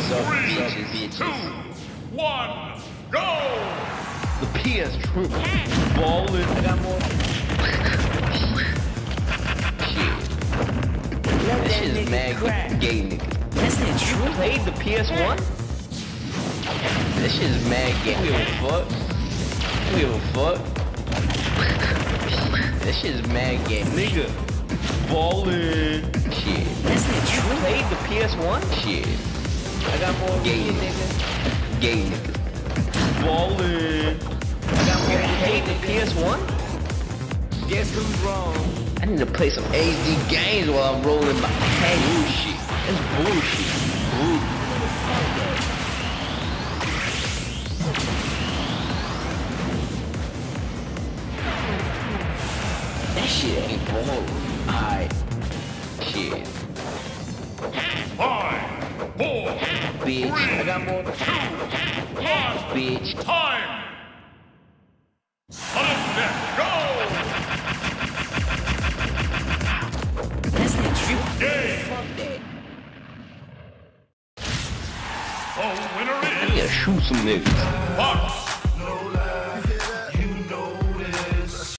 What's up, 3, bitches? 2, 1, go! The PS True ballin'. I got more. Shit. This shit is mad gay, nigga. That's not true. Played the PS1? This shit is mad gay. We give a fuck. We give a fuck. This shit is mad gay. Nigga. Ballin'. Shit. That's not true. Played the PS1? Shit. I got more gay nigga. Gay nigga. Ballin'. I got more played the PS1? Guess who's wrong? I need to play some HD games while I'm rolling my head. Bullshit. That's bullshit. That shit ain't ballin'. Alright. Shit. 5, 4, Bitch. I got more. 2, 1, Bitch. time! Sudden death, go! That's not true. Game! Fuck that. The winner I need to is shoot some niggas. Fox!